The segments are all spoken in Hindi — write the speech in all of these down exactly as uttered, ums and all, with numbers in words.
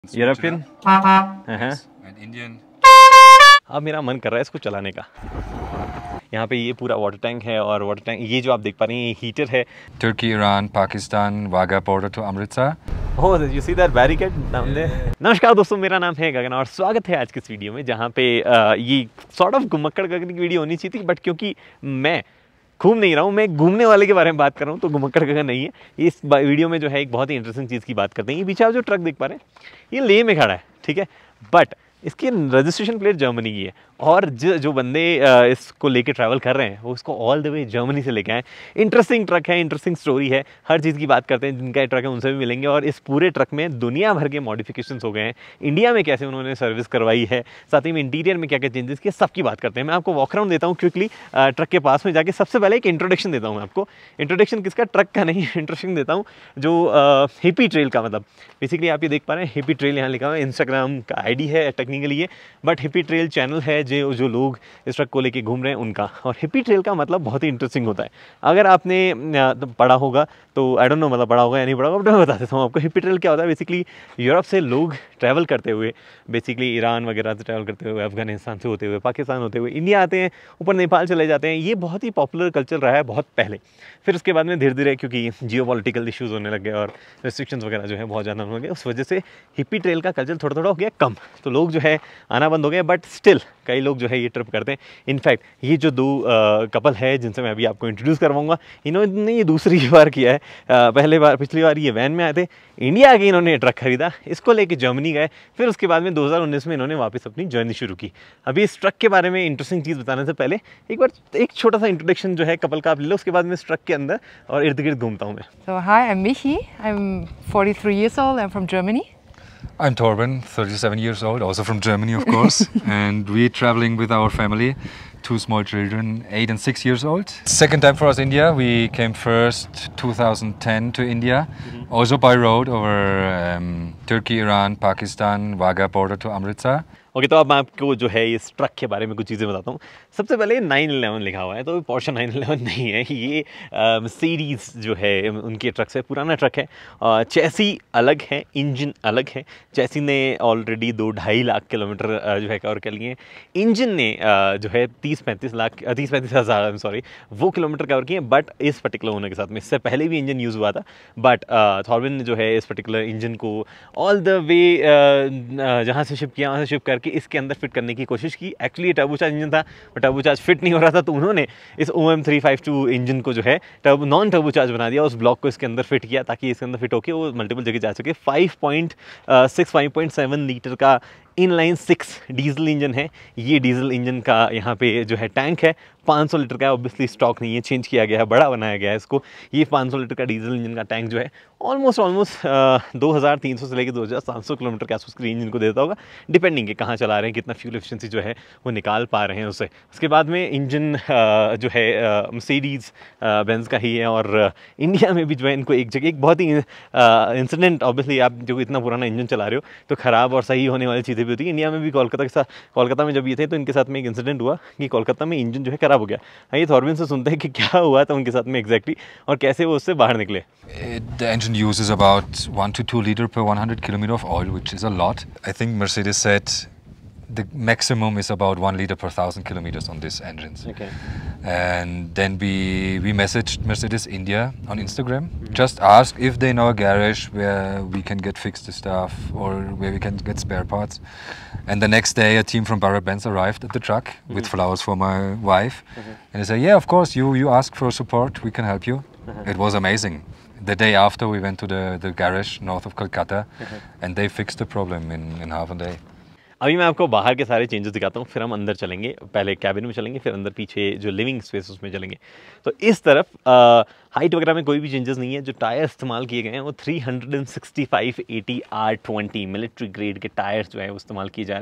European and Indian. अब मेरा मन कर रहा है इसको चलाने का। यहाँ पे ये पूरा वाटर टैंक है और वाटर टैंक ये जो आप देख पा रहे हैं ये हीटर है। तुर्की, Iran, Pakistan, Wagah border to Amritsar. Oh you see that barricade down there. नमस्कार दोस्तों, मेरा नाम है गगन और स्वागत है आज की इस वीडियो में, जहाँ पे आ, ये सॉर्ट ऑफ घुमक्कड़ गगन की वीडियो होनी चाहिए थी, बट क्योंकि मैं घूम नहीं रहा हूँ, मैं घूमने वाले के बारे में बात कर रहा हूँ, तो घुमक्कड़ गगन नहीं है। इस वीडियो में जो है एक बहुत ही इंटरेस्टिंग चीज़ की बात करते हैं। ये पीछे आप जो ट्रक देख पा रहे हैं ये लेह में खड़ा है, ठीक है, बट इसकी रजिस्ट्रेशन प्लेट जर्मनी की है और जो जो बंदे इसको लेके ट्रैवल कर रहे हैं वो इसको ऑल द वे जर्मनी से लेके आए। इंटरेस्टिंग ट्रक है, इंटरेस्टिंग स्टोरी है, हर चीज़ की बात करते हैं। जिनका ट्रक है उनसे भी मिलेंगे और इस पूरे ट्रक में दुनिया भर के मॉडिफिकेशंस हो गए हैं, इंडिया में कैसे उन्होंने सर्विस करवाई है, साथ ही में इंटीरियर में क्या क्या चेंजेस किए, सबकी बात करते हैं। मैं आपको वॉक अराउंड देता हूँ क्विकली ट्रक के पास में जाके। सबसे पहले एक इंट्रोडक्शन देता हूँ मैं आपको। इंट्रोडक्शन किसका? ट्रक का नहीं, इंट्रोडक्शन देता हूँ जो हिपी ट्रेल का। मतलब बेसिकली आप ये देख पा रहे हैं हिपी ट्रेल यहाँ लिखा हुआ है, इंस्टाग्राम का आईडी है टेक्निकली ये, बट हिपी ट्रेल चैनल है जो जो लोग इस ट्रक को लेके घूम रहे हैं उनका। और हिपी ट्रेल का मतलब बहुत ही इंटरेस्टिंग होता है। अगर आपने पढ़ा होगा तो आई डोंट नो, मतलब पढ़ा होगा या नहीं पढ़ा होगा, बट मैं बता देता हूँ आपको। हिपी ट्रेल क्या होता है? बेसिकली यूरोप से लोग ट्रैवल करते हुए, बेसिकली ईरान वगैरह से ट्रैवल करते हुए, अफगानिस्तान से होते हुए, पाकिस्तान होते हुए इंडिया आते हैं, ऊपर नेपाल चले जाते हैं। ये बहुत ही पॉपुलर कल्चर रहा है बहुत पहले। फिर उसके बाद में धीरे धीरे क्योंकि जियो पॉलिटिकल इशूज़ होने लगे और रेस्ट्रिक्शंस वगैरह जो है बहुत ज़्यादा होने लगे, उस वजह से हिपी ट्रेल का कल्चर थोड़ा थोड़ा हो गया कम, तो लोग जो है आना बंद हो गए। बट स्टिल कई लोग जो है ये ट्रिप करते हैं। इनफैक्ट ये जो दो कपल है जिनसे मैं अभी आपको इंट्रोड्यूस करवाऊंगा, इन्होंने ये दूसरी बार किया है। आ, पहले बार पिछली बार ये वैन में आए थे, इंडिया आके इन्होंने ट्रक खरीदा, इसको लेके जर्मनी गए, फिर उसके बाद में दो हज़ार उन्नीस में इन्होंने वापस अपनी जर्नी शुरू की। अभी इस ट्रक के बारे में इंटरेस्टिंग चीज़ बताने से पहले एक बार एक छोटा सा इंट्रोडक्शन जो है कपल का आप ले लो, उसके बाद में इस ट्रक के अंदर और इर्द गिर्द घूमता हूँ मैं। So hi, I'm Michi. I'm forty-three years old. I'm from Germany. I'm Torben, thirty-seven years old, also from Germany, of course. And we're traveling with our family, two small children, eight and six years old. Second time for us India. We came first two thousand ten to India, mm-hmm. also by road over um, Turkey, Iran, Pakistan, Wagah border to Amritsar. Okay okay, तो अब मैं आपको जो है इस ट्रक के बारे में कुछ चीज़ें बताता हूँ। सबसे पहले नाइन इलेवन लिखा हुआ है, तो पोर्शे नाइन इलेवन नहीं है ये, मर्सिडीज़ जो है उनके ट्रक से पुराना ट्रक है। आ, चैसी अलग है, इंजन अलग है। चैसी ने ऑलरेडी दो ढाई लाख किलोमीटर जो है कवर कर लिए हैं, इंजन ने आ, जो है तीस पैंतीस लाख तीस पैंतीस हज़ार सॉरी वो किलोमीटर कवर किए। बट इस पर्टिकुलर होने के साथ में इससे पहले भी इंजन यूज़ हुआ था, बट थॉर्बिन ने जो है इस पर्टिकुलर इंजन को ऑल द वे जहाँ से शिप किया वहाँ से शिप कर कि इसके अंदर फिट करने की कोशिश की। एक्चुअली टर्बोचार्ज इंजन था, बट टर्बोचार्ज फिट नहीं हो रहा था, तो उन्होंने इस O M three five two engine को जो है टर्बो नॉन टर्बोचार्ज बना दिया, उस ब्लॉक को इसके अंदर फिट किया ताकि इसके अंदर फिट होकर वो मल्टीपल जगह जा सके। Five point six five point seven litre का इनलाइन सिक्स डीजल इंजन है। ये डीजल इंजन का यहाँ पे जो है टैंक है पाँच सौ लीटर का, ऑब्वियसली स्टॉक नहीं है, चेंज किया गया है, बड़ा बनाया गया है इसको। ये पाँच सौ लीटर का डीजल इंजन का टैंक जो है ऑलमोस्ट ऑलमोस्ट दो हज़ार तीन सौ से लेकर दो हज़ार सात सौ किलोमीटर के आसपास इंजन को देता होगा, डिपेंडिंग है कहाँ चला रहे हैं, कितना फ्यूल एफिशिएंसी जो है वो निकाल पा रहे हैं उससे। उसके बाद में इंजन जो है मर्सिडीज़ बेंज का ही है और इंडिया में भी जो है इनको एक जगह एक बहुत ही इंसिडेंट, ऑब्वियसली आप जो इतना पुराना इंजन चला रहे हो तो ख़राब और सही होने वाली चीज़ें भी होती है। इंडिया में भी कोलकाता के साथ कोलकाता में जब ये थे तो इनके साथ में एक इंसिडेंट हुआ कि कोलकाता में इंजन जो है ख़राब हो गया। हाँ, ये थॉर्बिन से सुनते हैं कि क्या हुआ था उनके साथ में एग्जैक्टली और कैसे वो उससे बाहर निकले। The engine uses about one to two liter per one hundred kilometer of oil, which is a lot. I think Mercedes said the maximum is about one liter per thousand kilometers on these engines. Okay. And then we we messaged Mercedes India on Instagram. Mm-hmm. Just ask if they know a garage where we can get fixed the stuff or where we can get spare parts. And the next day, a team from BharatBenz arrived at the truck mm-hmm. with flowers for my wife, mm-hmm. and they said, "Yeah, of course, you you ask for support, we can help you." Mm-hmm. It was amazing. The day after, we went to the the garage north of Kolkata, mm-hmm. and they fixed the problem in in half a day. अभी मैं आपको बाहर के सारे चेंजेस दिखाता हूँ, फिर हम अंदर चलेंगे। पहले कैबिन में चलेंगे, फिर अंदर पीछे जो लिविंग स्पेस उसमें चलेंगे। तो इस तरफ हाइट वगैरह में कोई भी चेंजेस नहीं है। जो टायर इस्तेमाल किए गए हैं वो three sixty five eighty R twenty military grade के टायर्स जो है वो इस्तेमाल किए जा रहे हैं।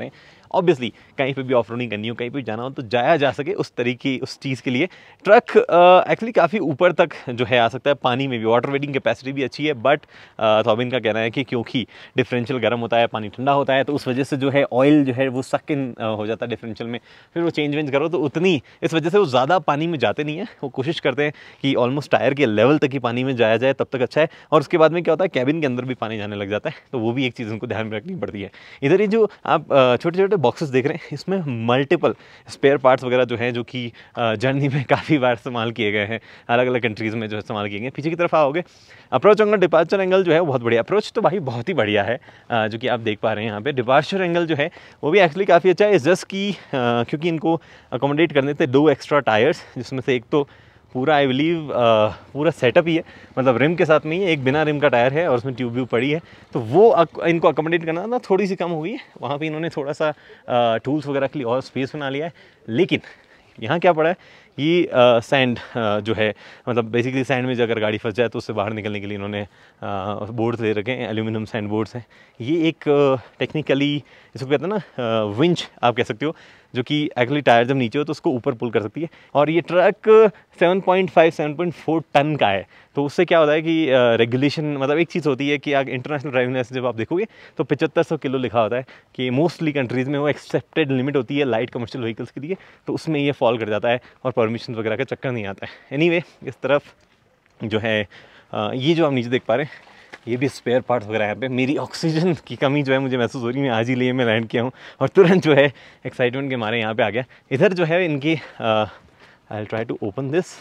ऑब्वियसली कहीं पे भी ऑफ रोडिंग करनी हो, कहीं पे भी जाना हो तो जाया जा सके उस तरीके उस चीज़ के लिए ट्रक एक्चुअली काफ़ी ऊपर तक जो है आ सकता है पानी में भी। वाटर वेटिंग कैपेसिटी भी अच्छी है, बट थॉबिन का कहना है कि क्योंकि डिफरेंशियल गर्म होता है, पानी ठंडा होता है, तो उस वजह से जो है ऑयल जो है वो सक इन हो जाता है डिफरेंशियल में, फिर वो चेंज वेंज करो तो उतनी, इस वजह से वो ज़्यादा पानी में जाते नहीं है। वो कोशिश करते हैं कि ऑलमोस्ट टायर के लेवल तक ही पानी में जाया जाए, तब तक अच्छा है। और उसके बाद में क्या होता है, कैबिन के अंदर भी पानी जाने लग जाता है, तो वो भी एक चीज़ उनको ध्यान में रखनी पड़ती है। इधर ये जो आप छोटे छोटे बॉक्सेस देख रहे हैं, इसमें मल्टीपल स्पेयर पार्ट्स वगैरह जो हैं, जो कि जर्नी में काफ़ी बार इस्तेमाल किए गए हैं, अलग अलग कंट्रीज़ में जो इस्तेमाल किए गए। पीछे की तरफ आओगे, अप्रोच एंगल डिपार्चर एंगल जो है बहुत बढ़िया, अप्रोच तो भाई बहुत ही बढ़िया है जो कि आप देख पा रहे हैं यहाँ पे। डिपार्चर एंगल जो है वो भी एक्चुअली काफ़ी अच्छा है, जस्ट कि क्योंकि इनको अकोमोडेट करने थे दो एक्स्ट्रा टायर्स, जिसमें से एक तो पूरा आई बिलीव पूरा सेटअप ही है, मतलब रिम के साथ में ही है, एक बिना रिम का टायर है और उसमें ट्यूब व्यूब पड़ी है, तो वो इनको अकोमोडेट करना ना थोड़ी सी कम हुई है। वहाँ पे इन्होंने थोड़ा सा टूल्स वगैरह के लिए और स्पेस बना लिया है। लेकिन यहाँ क्या पड़ा है, ये सैंड जो है, मतलब बेसिकली सैंड में अगर गाड़ी फंस जाए तो उससे बाहर निकलने के लिए इन्होंने बोर्ड्स ले रखे हैं, एल्यूमिनियम सैंड बोर्ड्स हैं। ये एक टेक्निकली इसको कहते हैं ना विंच आप कह सकते हो, जो कि एक्चुअली टायर जब नीचे हो तो उसको ऊपर पुल कर सकती है। और ये truck seven point five seven point four ton का है, तो उससे क्या होता है कि रेगुलेशन मतलब एक चीज़ होती है कि अगर इंटरनेशनल ड्राइविंग लाइसेंस जब आप देखोगे तो पचहत्तर सौ किलो लिखा होता है कि मोस्टली कंट्रीज़ में वो एक्सेप्टेड लिमिट होती है लाइट कमर्शियल व्हीकल्स के लिए, तो उसमें ये फॉल कर जाता है और परमिशन वगैरह का चक्कर नहीं आता है। एनीवे इस तरफ जो है ये जो आप नीचे देख पा रहे हैं, ये भी स्पेयर पार्ट्स वगैरह यहाँ पे। मेरी ऑक्सीजन की कमी जो है मुझे महसूस हो रही है, मैं आज ही लिए मैं लैंड किया हूँ और तुरंत जो है एक्साइटमेंट के मारे यहाँ पे आ गया। इधर जो है इनकी I will try to open this,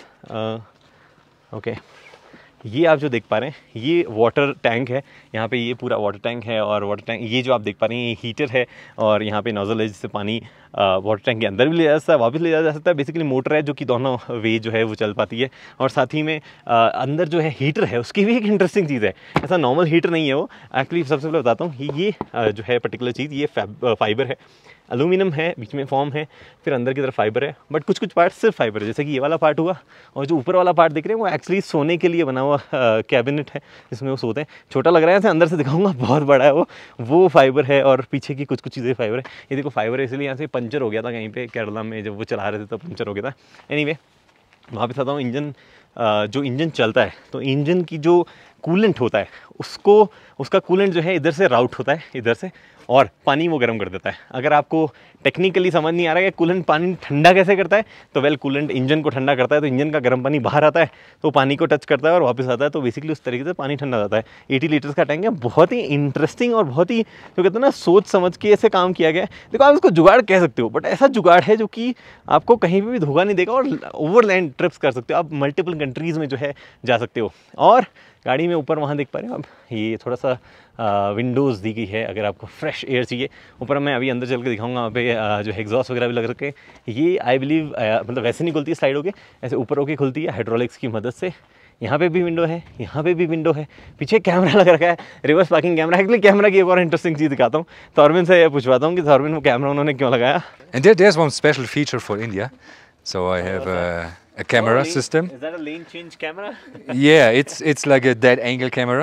okay, ये आप जो देख पा रहे हैं ये वाटर टैंक है, यहाँ पे ये पूरा वाटर टैंक है। और वाटर टैंक ये जो आप देख पा रहे हैं ये हीटर है, और यहाँ पे नोजल है जिससे पानी वाटर टैंक के अंदर भी ले जा सकता है, वापस ले जा सकता है। बेसिकली मोटर है जो कि दोनों वे जो है वो चल पाती है। और साथ ही में आ, अंदर जो है हीटर है उसकी भी एक इंटरेस्टिंग चीज़ है, ऐसा नॉर्मल हीटर नहीं है वो। एक्चुअली सबसे पहले बताता हूँ, ये जो है पर्टिकुलर चीज़ ये फाइबर है, एल्यूमिनियम है, बीच में फॉर्म है, फिर अंदर की तरफ फाइबर है, बट कुछ कुछ पार्ट सिर्फ फाइबर है, जैसे कि ये वाला पार्ट हुआ। और जो ऊपर वाला पार्ट दिख रहे हैं वो एक्चुअली सोने के लिए बना हुआ कैबिनेट है जिसमें वो सोते हैं। छोटा लग रहा है, ऐसे अंदर से दिखाऊंगा बहुत बड़ा है वो वो फाइबर है, और पीछे की कुछ कुछ चीज़ें फाइबर है। ये देखो फाइबर है, इसलिए यहाँ से पंचर हो गया था कहीं पे केरला में, जब वो चला रहे थे तो पंचर हो गया था। एनीवे वहाँ पे आता हूँ, इंजन जो इंजन चलता है तो इंजन की जो कूलेंट होता है उसको उसका कूलेंट जो है इधर से राउट होता है इधर से, और पानी वो गर्म कर देता है। अगर आपको टेक्निकली समझ नहीं आ रहा है कि कूलेंट पानी ठंडा कैसे करता है, तो वेल कूलेंट इंजन को ठंडा करता है, तो इंजन का गर्म पानी बाहर आता है तो पानी को टच करता है और वापस आता है, तो बेसिकली उस तरीके से पानी ठंडा जाता है। अस्सी लीटर्स का टैंक है, बहुत ही इंटरेस्टिंग और बहुत ही जो कहते हैं ना सोच समझ के ऐसे काम किया गया है। देखो आप इसको जुगाड़ कह सकते हो, बट ऐसा जुगाड़ है जो कि आपको कहीं पर भी धोखा नहीं देगा, और ओवरलैंड ट्रिप्स कर सकते हो आप, मल्टीपल कंट्रीज़ में जो है जा सकते हो। और गाड़ी में ऊपर वहाँ देख पा रहे हो आप, ये थोड़ा सा विंडोज़ दी गई है अगर आपको फ्रेश एयर चाहिए। ऊपर मैं अभी अंदर चल के दिखाऊंगा, वहाँ पे आ, जो एग्जॉस्ट वगैरह भी लग रखे हैं। ये आई बिलीव मतलब वैसे नहीं खुलती है स्लाइड होके, ऐसे ऊपर होके खुलती है हाइड्रोलिक्स की मदद से। यहाँ पे भी विंडो है, यहाँ पे भी विंडो है, पीछे कैमरा लग रखा है, reverse parking camera. Actually camera की एक और इंटरेस्टिंग चीज़ दिखाता हूँ, थॉर्बिन से पूछवाता हूँ कि थॉर्बिन वो कैमरा उन्होंने क्यों लगाया। And there, there's one special feature for India. So I have a, a camera oh, lane, system. Is that a lane change camera? Yeah, it's it's like a dead angle camera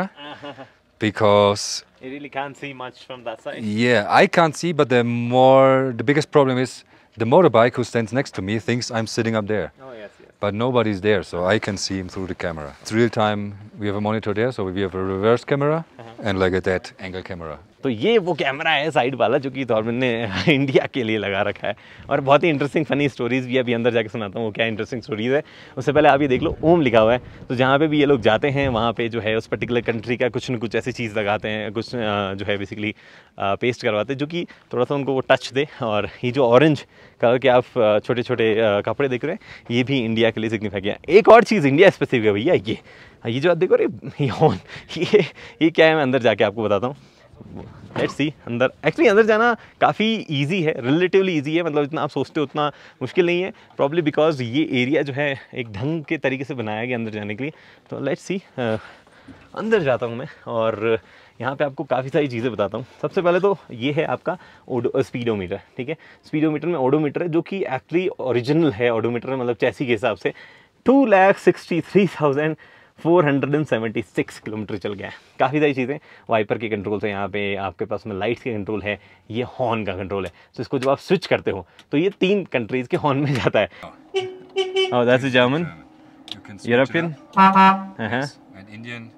because You really can't see much from that side. yeah, I can't see, but the more the biggest problem is the motorbike who stands next to me thinks I'm sitting up there. Oh yes, yes. But nobody's there, so I can see him through the camera. It's real time. We have a monitor there, so we have a reverse camera uh-huh. and like a dead angle camera. तो ये वो कैमरा है साइड वाला जो कि थॉर्बिन ने इंडिया के लिए लगा रखा है, और बहुत ही इंटरेस्टिंग फनी स्टोरीज़ भी अभी अंदर जाके सुनाता हूँ वो क्या इंटरेस्टिंग स्टोरीज़ है। उससे पहले आप ये देख लो, ओम लिखा हुआ है, तो जहाँ पे भी ये लोग जाते हैं वहाँ पे जो है उस पर्टिकुलर कंट्री का कुछ न कुछ ऐसी चीज़ लगाते हैं, कुछ जो है बेसिकली पेस्ट करवाते हैं जो कि थोड़ा सा उनको वो टच दे। और ये जो ऑरेंज कलर के आप छोटे छोटे कपड़े देख रहे हैं, ये भी इंडिया के लिए सिग्निफाई किया। एक और चीज़ इंडिया स्पेसिफिक है भैया, ये ये जो आप देखो रहे ये ये क्या है, मैं अंदर जाके आपको बताता हूँ। लेट्स सी अंदर। एक्चुअली अंदर जाना काफ़ी इजी है, रिलेटिवली इजी है, मतलब इतना आप सोचते हो उतना मुश्किल नहीं है, प्रॉब्ली बिकॉज ये एरिया जो है एक ढंग के तरीके से बनाया गया अंदर जाने के लिए। तो लेट्स सी अंदर जाता हूँ मैं, और यहाँ पे आपको काफ़ी सारी चीज़ें बताता हूँ। सबसे पहले तो ये है आपका ओडो स्पीडोमीटर, ठीक है। स्पीडोमीटर में ओडोमीटर है जो कि एक्चुअली ओरिजिनल है ओडोमीटर, मतलब चैसी के हिसाब से two lakh sixty three thousand four hundred seventy six kilometre चल गया है। काफ़ी सारी चीज़ें, वाइपर के कंट्रोल है, यहाँ पे आपके पास में लाइट्स के कंट्रोल है, ये हॉर्न का कंट्रोल है। तो इसको जब आप स्विच करते हो तो ये तीन कंट्रीज़ के हॉर्न में जाता है। Oh that's German, European, and Indian.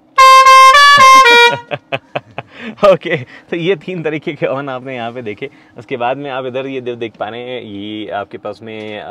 Okay okay, तो ये तीन तरीके के ऑन आपने यहाँ पे देखे। उसके बाद में आप इधर ये देख पा रहे हैं, ये आपके पास में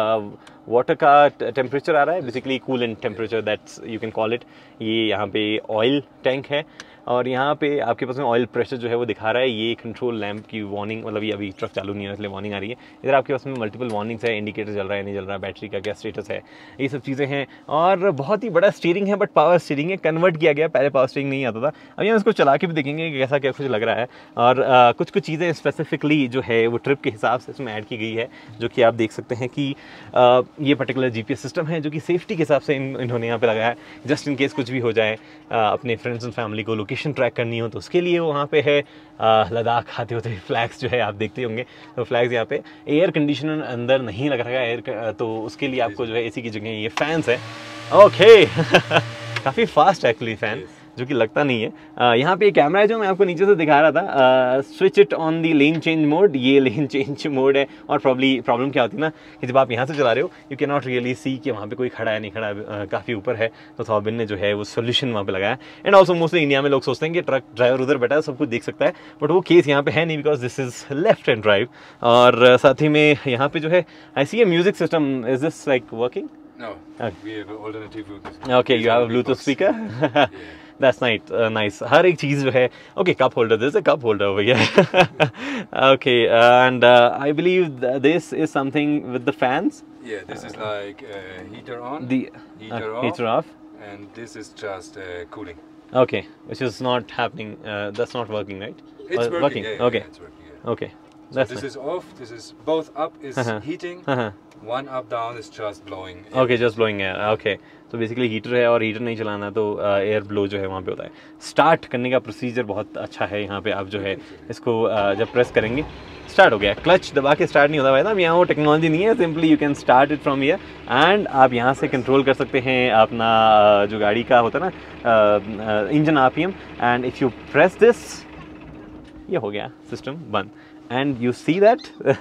वाटर का टेम्परेचर आ रहा है, basically coolant temperature that's you can call it. ये यहाँ पे ऑयल टैंक है और यहाँ पे आपके पास में ऑयल प्रेशर जो है वो दिखा रहा है। ये कंट्रोल लैंप की वार्निंग, मतलब ये अभी ट्रक चालू नहीं है इसलिए वार्निंग आ रही है। इधर आपके पास में मल्टीपल वार्निंग्स है, इंडिकेटर चल रहा है नहीं चल रहा है, बैटरी का क्या स्टेटस है, ये सब चीज़ें हैं। और बहुत ही बड़ा स्टीयरिंग है, बट पावर स्टीयरिंग है, कन्वर्ट किया गया, पहले पावर स्टीयरिंग नहीं आता था। अभी हम इसको चला के भी देखेंगे कि कैसा क्या कुछ लग रहा है। और आ, कुछ कुछ चीज़ें स्पेसिफिकली जो है वो ट्रिप के हिसाब से इसमें ऐड की गई है, जो कि आप देख सकते हैं कि आ, ये particular G P S system है जो कि सेफ्टी के हिसाब से इन, इन्होंने यहाँ पे लगाया है, जस्ट इन केस कुछ भी हो जाए, आ, अपने फ्रेंड्स एंड फैमिली को लोकेशन ट्रैक करनी हो तो उसके लिए वहाँ पे है। लद्दाख आते होते फ्लैग्स जो है आप देखते होंगे, तो फ्लैग्स यहाँ पे। एयर कंडीशनर अंदर नहीं लग रहा है एयर, तो उसके लिए आपको जो है एसी की जगह ये फैंस है। ओके काफ़ी फास्ट एक्चुअली फ़ैन, जो कि लगता नहीं है। uh, यहाँ पे एक कैमरा है जो मैं आपको नीचे से दिखा रहा था, switch it on the lane change mode, ये लेन चेंज मोड है। और प्रॉब्ली प्रॉब्लम क्या होती है ना कि जब आप यहाँ से चला रहे हो you can not really see कि वहाँ पे कोई खड़ा है नहीं खड़ा है, uh, काफ़ी ऊपर है। तो थॉबिन ने जो है वो सोल्यूशन वहाँ पे लगाया। एंड ऑल्सो मोस्टली इंडिया में लोग सोचते हैं कि ट्रक ड्राइवर उधर बैठा है सब कुछ देख सकता है, बट वो केस यहाँ पे है नहीं, because this is left hand drive. और uh, साथ ही में यहाँ पे जो है I C A music system, is this like working? No, we have an alternative Bluetooth. Okay, you have a Bluetooth speaker. Yeah. That's nice. Uh, nice. हर एक चीज़ जो है, okay, cup holder. There's a cup holder over here. Okay, uh, and uh, I believe th this is something with the fans. Yeah, this is like uh, heater on, The heater, uh, off, heater off. and this is just uh, cooling. Okay, which is not happening. Uh, that's not working, right? It's Uh, working. working. Yeah, yeah, Okay. yeah, it's working. Yeah. Okay. So That's this nice. is off. This is both up is Uh-huh. heating. Uh-huh. One up down is just blowing. air. Okay just blowing air. Okay तो बेसिकली हीटर है और हीटर नहीं चलाना तो एयर ब्लो जो है वहाँ पे होता है। स्टार्ट करने का प्रोसीजर बहुत अच्छा है यहाँ पे। आप जो है इसको uh, जब प्रेस करेंगे स्टार्ट हो गया। क्लच दबा के स्टार्ट नहीं होता भाई साहब, यहाँ वो टेक्नोलॉजी नहीं है, simply you can start it from here and आप यहाँ से कंट्रोल कर सकते हैं अपना uh, जो गाड़ी का होता है ना engine R P M. And if you press this, ये हो गया सिस्टम बंद। And you see that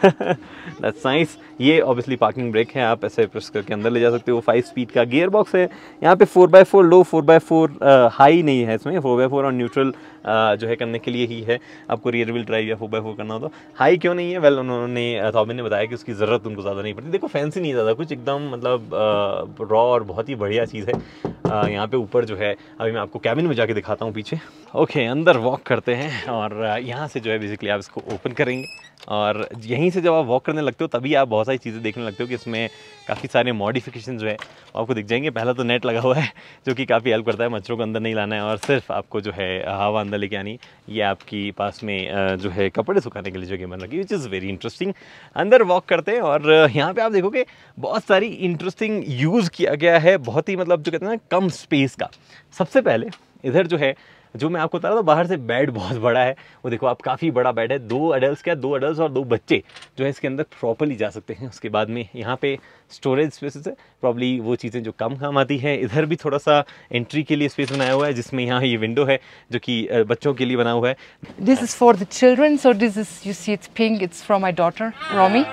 that's nice. ये ऑब्वियसली पार्किंग ब्रेक है, आप ऐसे प्रेस करके अंदर ले जा सकते हो। फाइव स्पीड का गियर बॉक्स है यहाँ पे, four by four low, four by four high नहीं है इसमें, फोर बाई फोर और न्यूट्रल जो है करने के लिए ही है। आपको रियर व्हील ड्राइव या फोर बाई फोर करना हो तो हाई क्यों नहीं है, वेल उन्होंने थॉबिन ने बताया कि उसकी ज़रूरत उनको ज़्यादा नहीं पड़ती। देखो फैंसी नहीं ज़्यादा कुछ, एकदम मतलब रॉ और बहुत ही बढ़िया चीज़ है। uh, यहाँ पे ऊपर जो है, अभी मैं आपको कैबिन में जाके दिखाता हूँ पीछे। ओके okay, अंदर वॉक करते हैं और यहाँ से जो है बेसिकली आप इसको ओपन करेंगे और यहीं से जब आप वॉक करने लगते हो तभी आप बहुत सारी चीज़ें देखने लगते हो कि इसमें काफ़ी सारे मॉडिफिकेशन जो है आपको दिख जाएंगे। पहला तो नेट लगा हुआ है जो कि काफ़ी हेल्प करता है, मच्छरों को अंदर नहीं लाना है और सिर्फ आपको जो है हवा अंदर लेके आनी। ये आपकी पास में जो है कपड़े सुखाने के लिए जगह बन रखी, विच इज़ वेरी इंटरेस्टिंग। अंदर वॉक करते हैं और यहाँ पे आप देखोगे बहुत सारी इंटरेस्टिंग यूज़ किया गया है, बहुत ही मतलब जो कहते हैं ना कम स्पेस का। सबसे पहले इधर जो है, जो मैं आपको बता रहा था, बाहर से बेड बहुत बड़ा है, वो देखो आप, काफ़ी बड़ा बेड है। दो अडल्ट क्या, दो अडल्ट और दो बच्चे जो है इसके अंदर प्रॉपरली जा सकते हैं। उसके बाद में यहाँ पे स्टोरेज स्पेसेस है, प्रॉब्ली वो चीज़ें जो कम काम आती हैं। इधर भी थोड़ा सा एंट्री के लिए स्पेस बनाया हुआ है, जिसमें यहाँ ये विंडो है जो कि बच्चों के लिए बना हुआ है। This is for the children, so this is, you see it's pink, it's from my daughter, Romy.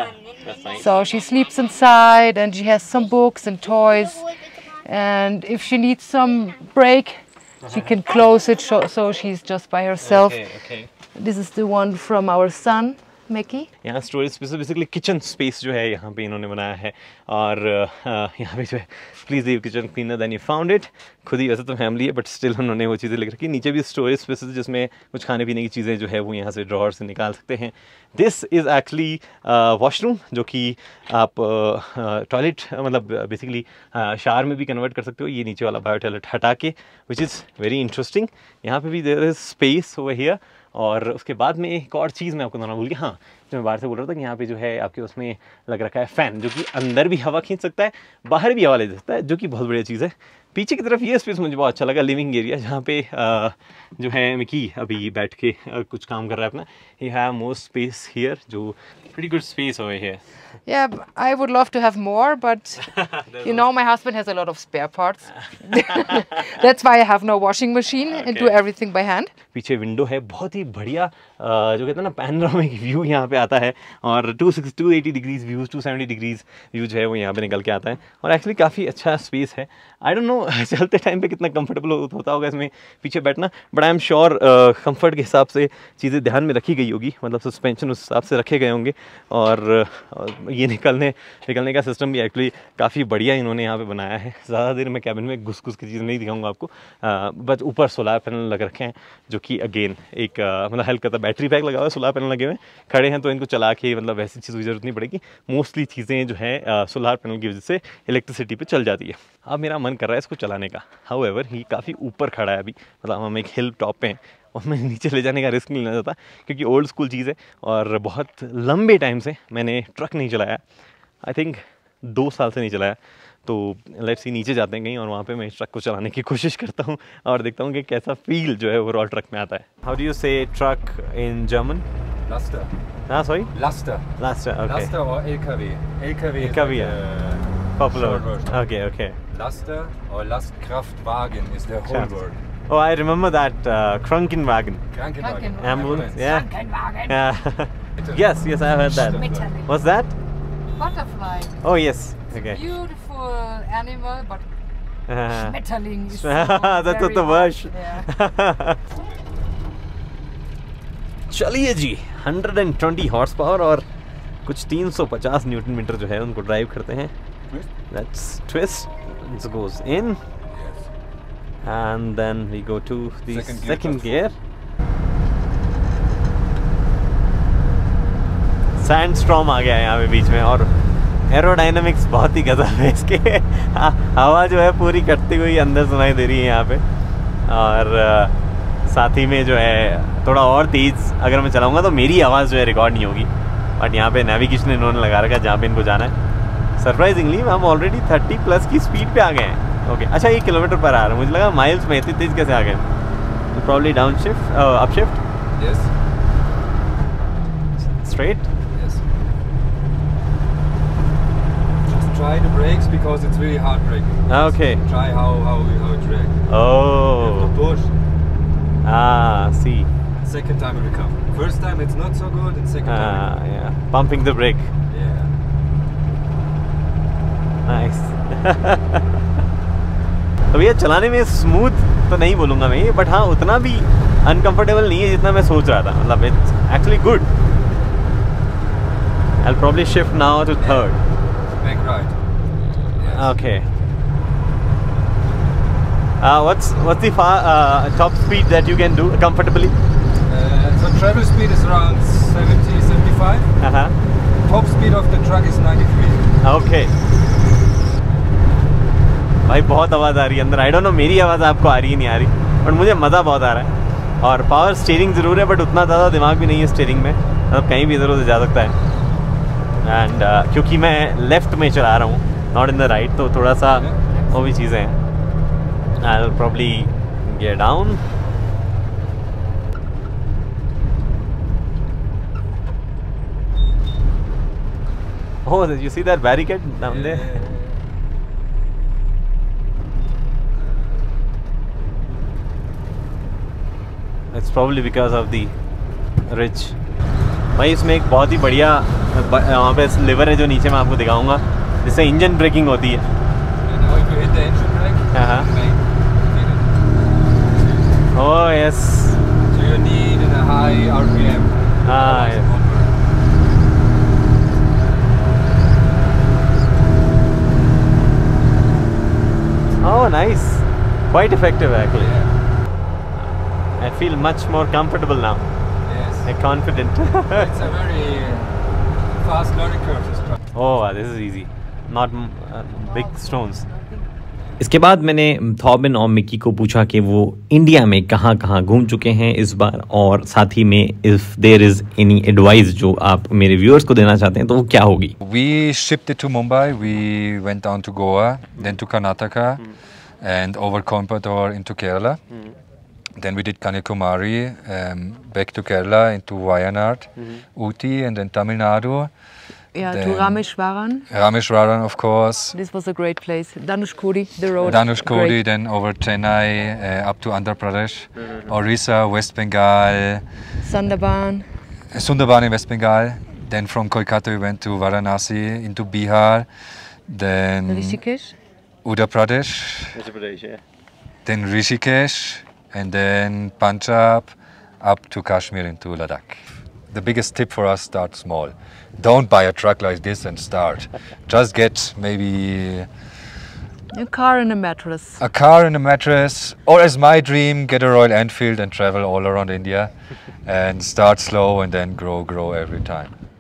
So she sleeps inside and she has some books and toys, and if she needs some break, she can close it, so, so she's just by herself. Okay, okay. This is the one from our son, Mickey. यहाँ storage space, basically kitchen space जो है यहाँ पे इन्होंने बनाया है। और यहाँ पे जो है please leave kitchen cleaner then you found it. खुद ही वैसे तो फैमिली है बट स्टिल उन्होंने वो चीज़ें लिख रखी। नीचे भी स्टोरेज स्पेस है जिसमें कुछ खाने पीने की चीज़ें जो है वो यहाँ से ड्रॉअर से निकाल सकते हैं। दिस इज़ एक्चुअली वॉशरूम, जो कि आप टॉयलेट uh, मतलब बेसिकली शावर में भी कन्वर्ट कर सकते हो। ये नीचे वाला बायो टॉयलेट हटा के, विच इज़ वेरी इंटरेस्टिंग। यहाँ पे भी there is space over here. और उसके बाद में एक और चीज़ मैं आपको बताना भूल गया, हाँ जो मैं बाहर से बोल रहा था कि यहाँ पे जो है आपके उसमें लग रखा है फ़ैन, जो कि अंदर भी हवा खींच सकता है, बाहर भी हवा ले सकता है, जो कि बहुत बढ़िया चीज़ है। पीछे की तरफ ये स्पेस मुझे बहुत अच्छा लगा, लिविंग एरिया, जहाँ पे आ, जो है मिकी अभी बैठ के आ, कुछ काम कर रहा है अपना. He have more space here, जो pretty good space over here. Yeah, I would love to have more, but you know, my husband has a lot of spare parts. That's why I have no washing machine okay. and do everything by hand. पीछे विंडो है, बहुत ही बढ़िया जो कहते हैं ना पैनोरामिक व्यू यहाँ पे आता है, और two six two eighty degrees views, two seventy degrees view जो है वो यहाँ पे निकल के आता है, और एक्चुअली काफ़ी अच्छा स्पेस है. आई डोंट नो चलते टाइम पे कितना कंफर्टेबल होता होगा इसमें पीछे बैठना, but I am sure comfort के हिसाब से चीज़ें ध्यान में रखी गई होगी, मतलब सस्पेंशन उस हिसाब से रखे गए होंगे, और ये निकलने निकलने का सिस्टम भी एक्चुअली काफ़ी बढ़िया इन्होंने यहाँ पे बनाया है. ज़्यादा देर मैं कैबिन में घुस घुस की चीज़ नहीं दिखाऊंगा आपको, बट ऊपर सोलर पैनल लग रखे हैं, जो कि अगेन एक मतलब हेल्प करता है. बैटरी पैक लगा हुआ है, सोलर पैनल लगे हुए हैं, खड़े हैं तो इनको चला के मतलब वैसी चीज़ की जरूरत नहीं पड़ेगी. मोस्टली चीज़ें जो है सोलर पैनल की वजह से इलेक्ट्रिसिटी पे चल जाती है. अब मेरा मन कर रहा है इसको चलाने का. हाउएवर ये काफ़ी ऊपर खड़ा है अभी, मतलब हम एक हिल टॉप पे हैं, और मैं नीचे ले जाने का रिस्क नहीं लेना चाहता, क्योंकि ओल्ड स्कूल चीज़ है, और बहुत लंबे टाइम से मैंने ट्रक नहीं चलाया. आई थिंक दो साल से नहीं चलाया. तो लेट्स सी नीचे जाते हैं कहीं, और वहाँ पे मैं इस ट्रक को चलाने की कोशिश करता हूँ और देखता हूँ कि कैसा फील जो है ओवरऑल ट्रक में आता है. How do you say truck in German? Laster. हाँ sorry, Laster. Laster. Okay. Laster or L K W. L K W. L K W, is like, uh, popular short word. version. Okay, okay. Laster or Lastkraftwagen is the whole Kraft. word. Oh, I remember that uh, Krankenwagen. Krankenwagen. Krankenwagen. Ambulance. Yeah. Krankenwagen. Yeah. yes, yes, I heard that. Metallic. What's that? Butterfly. Oh yes. Okay. Beautiful animal, but Uh, Schmetterling is so That's very the worst. hard. Yeah. चलिए जी, one hundred twenty horse power और कुछ तीन सौ पचास न्यूटन मीटर जो है उनको ड्राइव करते हैं. Let's twist. It goes in, Yes. and then we go to the Second second, gear, gear. Sandstorm आ गया है यहाँ पे बीच में, और एरोडाइनमिक्स बहुत ही गजब है इसके. हवा जो है पूरी कटती हुई अंदर सुनाई दे रही है यहाँ पे, और साथ ही में जो है थोड़ा और तेज़ अगर मैं चलाऊँगा तो मेरी आवाज़ जो है रिकॉर्ड नहीं होगी. बट यहाँ पे नेविगेशन इन्होंने लगा रखा है जहाँ पे इनको जाना है. सरप्राइजिंगली हम ऑलरेडी थर्टी प्लस की स्पीड पे आ गए हैं. ओके, अच्छा ये किलोमीटर पर आ रहा है, मुझे लगा माइल्स में इतनी तेज़ कैसे आ गए. Probably down shift, up shift, Yes. Straight. Yes. Just try the brakes because it's really hard braking. Okay. Just try how how how it reacts. You have Oh, to push. ah, see. Second time it will come. First time it's not so good, and second time. Ah, yeah. Pumping the brake. It, yeah. Nice. तो ये चलाने में स्मूथ तो नहीं बोलूँगा मैं ये, बट हाँ उतना भी अनकंफर्टेबल नहीं है जितना मैं सोच रहा था. मतलब it's actually good. I'll probably shift now to third. Make right. Yes. Okay. Uh, what's what's the far, uh, top speed that you can do comfortably? Uh, so travel speed is around seventy, seventy-five. Uh huh. Top speed of the truck is ninety-three. Okay. भाई बहुत आवाज़ आ रही है अंदर. आई डोंट नो मेरी आवाज़ आपको आ रही है नहीं आ रही, बट मुझे मज़ा बहुत आ रहा है. और पावर स्टीयरिंग ज़रूर है, बट उतना ज़्यादा दिमाग भी नहीं है स्टीयरिंग में, मतलब कहीं भी इधर उधर जा सकता है. एंड uh, क्योंकि मैं लेफ़्ट में चला रहा हूँ, नॉट इन द राइट, तो थोड़ा सा वो भी चीज़ें हैं. I will probably get down. Oh, you see that barricade down there? It's probably because of the ridge. भाई इसमें एक बहुत ही बढ़िया वहाँ पे लीवर है जो नीचे मैं आपको दिखाऊंगा, जिससे इंजन ब्रेकिंग होती है. And now if you hit the engine brake, Uh-huh. you may feel it. Oh yes. So you need in a high R P M. Ah, Otherwise it yes. won't work. Oh nice. Quite effective actually. Yeah. I feel much more comfortable now. Yes. And confident. It's a very fast learning curve, this truck. Oh, this is easy. Not uh, big stones. इसके बाद मैंने थॉबिन और मिकी को पूछा कि वो इंडिया में कहाँ कहाँ घूम चुके हैं इस बार, और साथ ही में if there is any advice जो आप मेरे व्यूअर्स को देना चाहते हैं तो वो क्या होगी. We shipped it to Mumbai. We went down to Goa, then to Karnataka, and over Coimbatore into Kerala. Mm. Then we did Kanyakumari, um, back to Kerala, into Wayanad, Mm-hmm. Ooty, and then Tamil Nadu. Yeah, to Then- Rameshwaram. Rameshwaram, of course. This was a great place. Dhanushkodi, the road. Dhanushkodi, great. then over Chennai, uh, up to Andhra Pradesh, Mm-hmm. Orissa, West Bengal, Sundarban. Sundarban in West Bengal. Then from Kolkata we went to Varanasi, into Bihar, then Rishikesh. Uttar Pradesh, Uttar Pradesh, yeah. then Rishikesh, and then Punjab, up to Kashmir into Ladakh. The biggest tip for us: start small. Don't buy a truck like this and start. Just get maybe A car and a mattress. a car and a mattress, or as my dream, get a Royal Enfield and travel all around India and start slow and then grow, grow every time.